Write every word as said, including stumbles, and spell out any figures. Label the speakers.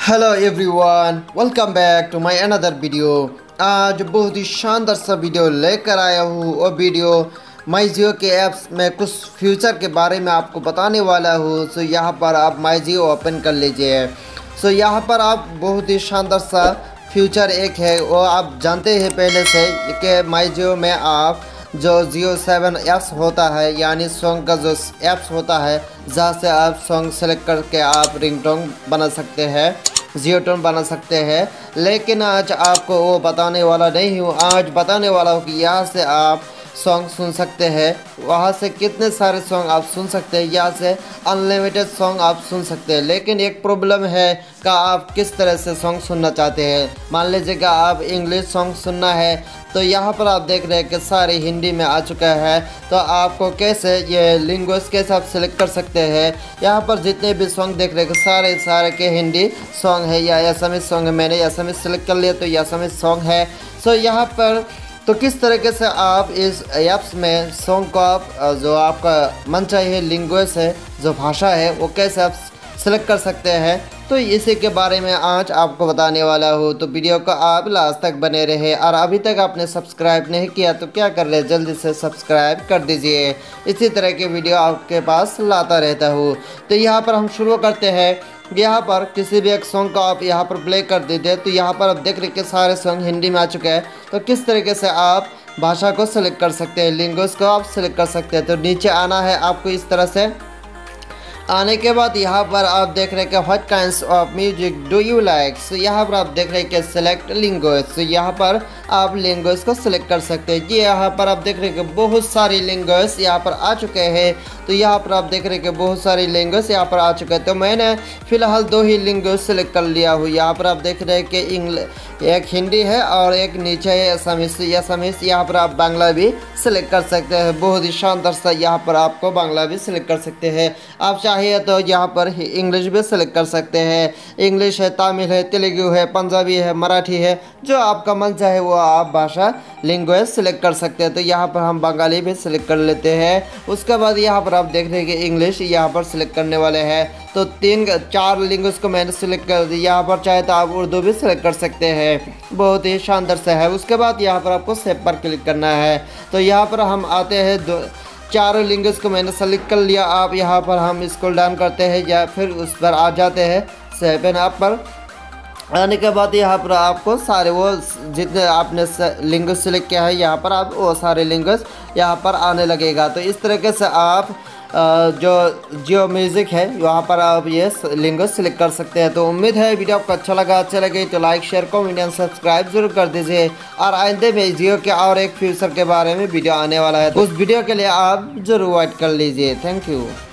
Speaker 1: Hello everyone, welcome back to my another video. आज बहुत ही शानदार सा वीडियो लेकर आया हूँ। और वीडियो माई जियो के ऐप्स में कुछ फ्यूचर के बारे में आपको बताने वाला हूँ। सो यहाँ पर आप माई जियो ओपन कर लीजिए। सो यहाँ पर आप बहुत ही शानदार सा फ्यूचर एक है, वो आप जानते हैं पहले से कि माई जियो में आप जो जियो सेवन ऐप्स होता है, यानी सॉन्ग का जो ऐप्स होता है, जहाँ से आप सॉन्ग सेलेक्ट करके आप रिंगटोन बना सकते हैं, जियो टोन बना सकते हैं। लेकिन आज आपको वो बताने वाला नहीं हूँ। आज बताने वाला हूँ कि यहाँ से आप सॉन्ग सुन सकते हैं, वहाँ से कितने सारे सॉन्ग आप सुन सकते हैं, यहाँ से अनलिमिटेड सॉन्ग आप सुन सकते हैं। लेकिन एक प्रॉब्लम है कि आप किस तरह से सॉन्ग सुनना चाहते हैं। मान लीजिए कि आप इंग्लिश सॉन्ग सुनना है, तो यहाँ पर आप देख रहे हैं कि सारे हिंदी में आ चुका है। तो आपको कैसे ये लैंग्वेज कैसे आप सिलेक्ट कर सकते हैं। यहाँ पर जितने भी सॉन्ग देख रहे हैं सारे सारे के हिंदी सॉन्ग है या एसएमएस सॉन्ग है। मैंने एसएमएस सेलेक्ट कर लिया तो ये एसएमएस सॉन्ग है। सो यहाँ पर तो किस तरीके से आप इस ऐप्स में सॉन्ग को आप जो आपका मन चाहिए लैंग्वेज है, जो भाषा है, वो कैसे आप सेलेक्ट कर सकते हैं, तो इसी के बारे में आज आपको बताने वाला हूँ। तो वीडियो को आप लास्ट तक बने रहे। और अभी तक आपने सब्सक्राइब नहीं किया तो क्या कर रहे हैं, जल्दी से सब्सक्राइब कर दीजिए। इसी तरह के वीडियो आपके पास लाता रहता हूँ। तो यहाँ पर हम शुरू करते हैं। यहाँ पर किसी भी एक सॉन्ग को आप यहाँ पर प्ले कर दीजिए। तो यहाँ पर आप देख रहे कि सारे सॉन्ग हिंदी में आ चुके हैं। तो किस तरीके से आप भाषा को सिलेक्ट कर सकते हैं, लैंग्वेज को आप सिलेक्ट कर सकते हैं। तो नीचे आना है आपको। इस तरह से आने के बाद यहाँ पर आप देख रहे हैं कि what kinds of music do you like. So यहाँ पर आप देख रहे हैं कि सिलेक्ट लैंग्वेज। सो यहाँ पर आप लैंग्वेज को सिलेक्ट कर सकते हैं। जी यहाँ पर आप देख रहे हैं कि बहुत सारी लैंग्वेज यहाँ पर आ चुके हैं। तो यहाँ पर आप देख रहे हैं कि बहुत सारी लैंग्वेज यहाँ पर आ चुके हैं। तो मैंने फ़िलहाल दो ही लैंग्वेज सेलेक्ट कर लिया हूँ। यहाँ पर आप देख रहे हैं कि इंग्लिश एक हिंदी है और एक नीचे है असमीज। असमीज यहाँ पर आप बांग्ला भी सिलेक्ट कर सकते हैं। बहुत ही शानदार सा यहाँ पर आपको बांग्ला भी सिलेक्ट कर सकते हैं। आप चाहिए तो यहाँ पर इंग्लिश भी सिलेक्ट कर सकते हैं। इंग्लिश है, तमिल है, तेलुगु है, पंजाबी है, मराठी है, जो आपका मन चाहे वो आप भाषा लैंग्वेज सिलेक्ट कर सकते हैं। तो यहाँ पर हम बंगाली भी सिलेक्ट कर लेते हैं। उसके बाद यहाँ पर आप देख रहे हैं कि इंग्लिश यहाँ पर सिलेक्ट करने वाले हैं। तो तीन चार लैंग्वेज को मैंने सिलेक्ट कर दिया। यहाँ पर चाहे तो आप उर्दू भी सिलेक्ट कर सकते हैं। बहुत ही शानदार से है। उसके बाद यहाँ पर आपको सेव पर क्लिक करना है। तो यहाँ पर हम आते हैं, दो चारों लैंग्वेज को मैंने सेलेक्ट कर लिया। आप यहाँ पर हम स्क्रॉल डाउन करते हैं या फिर उस पर आ जाते हैं। सेवन ऐप पर आने के बाद यहाँ पर आपको सारे वो जितने आपने लैंग्वेज सेलेक्ट किया है, यहाँ पर आप वो सारे लैंग्वेज यहाँ पर आने लगेगा। तो इस तरीके से आप जो जियो म्यूज़िक है वहाँ पर आप ये लैंग्वेज सेलेक्ट कर सकते हैं। तो उम्मीद है वीडियो आपको अच्छा लगा। अच्छा लगे तो like share comment and subscribe जरूर कर दीजिए। और आइंदे में जियो के और एक फ्यूचर के बारे में वीडियो आने वाला है, तो उस वीडियो के लिए आप जरूर वेट कर लीजिए। Thank you.